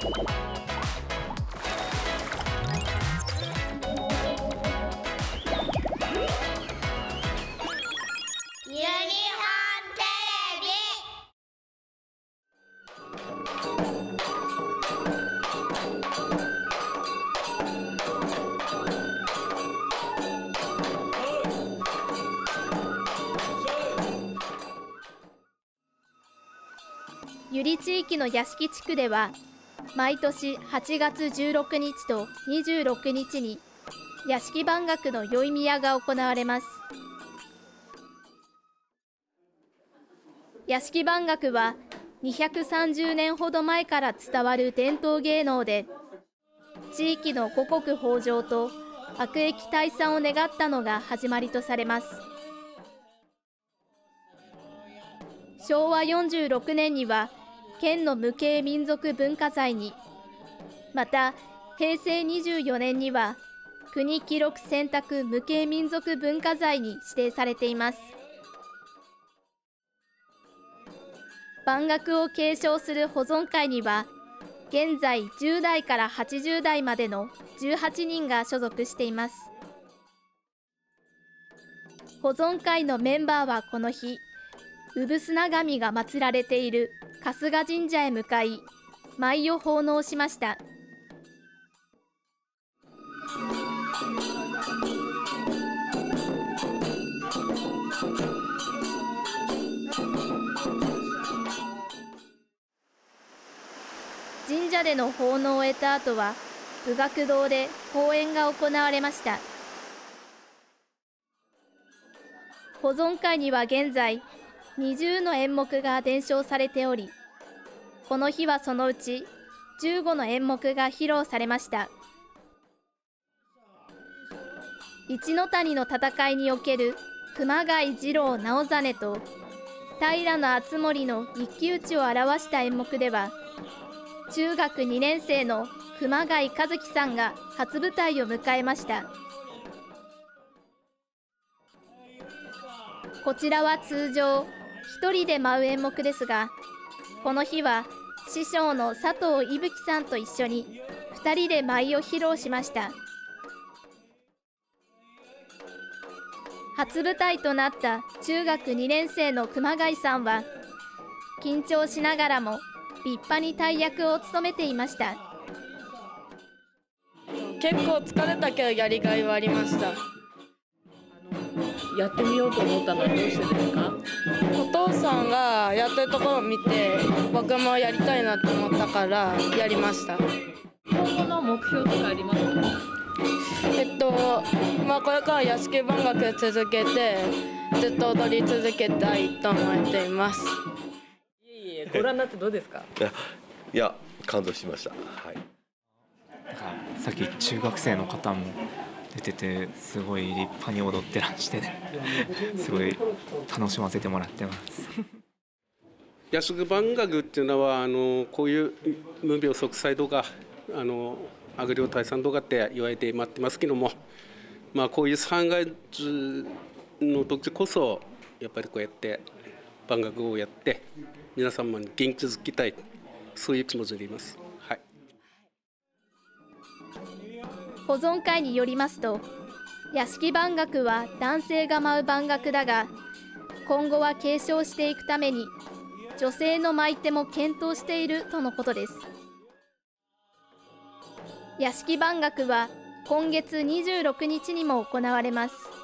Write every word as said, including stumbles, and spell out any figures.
由利地域の屋敷地区では、毎年はちがつじゅうろくにちとにじゅうろくにちに屋敷番楽の宵宮が行われます。屋敷番楽はにひゃくさんじゅうねんほど前から伝わる伝統芸能で、地域の五穀豊穣と悪疫退散を願ったのが始まりとされます。しょうわよんじゅうろくねんには県の無形民族文化財に、またへいせいにじゅうよねんには国記録選択無形民族文化財に指定されています。番楽を継承する保存会には、現在じゅうだいからはちじゅうだいまでのじゅうはちにんが所属しています。保存会のメンバーはこの日、産砂神が祀られている春日神社へ向かい、舞を奉納しました。神社での奉納を終えた後は、武学堂で公演が行われました。保存会には現在、にじゅうの演目が伝承されており、この日はそのうちじゅうごの演目が披露されました。一ノ谷の戦いにおける熊谷次郎直実と平敦盛の一騎打ちを表した演目では、中学にねんせいの熊谷和樹さんが初舞台を迎えました。こちらは通常一人で舞う演目ですが、この日は師匠の佐藤伊吹さんと一緒に二人で舞を披露しました。初舞台となった中学にねんせいの熊谷さんは、緊張しながらも立派に大役を務めていました。 結構疲れたけどやりがいはありました。 やってみようと思ったのはどうしてですか？ お父さんがやってるところを見て、僕もやりたいなと思ったからやりました。 今後の目標とかありますか？ えっとまあこれから屋敷番楽続けてずっと踊り続けたいと思っています。 いえいえ、ご覧になってどうですか？ いや、いや感動しました。はい。 なんかさっき中学生の方も出てて、すごい立派に踊ってらしてね、すごい楽しませてもらってます。 屋敷番楽っていうのはあのこういう無病息災とかあの悪霊退散とかって言われて待ってますけども、まあこういうさんがつの時こそやっぱりこうやって番楽をやって皆様に元気づけたい、そういう気持ちでいます。はい。 保存会によりますと、屋敷番楽は男性が舞う番楽だが、今後は継承していくために女性の舞手も検討しているとのことです。屋敷番楽は今月にじゅうろくにちにも行われます。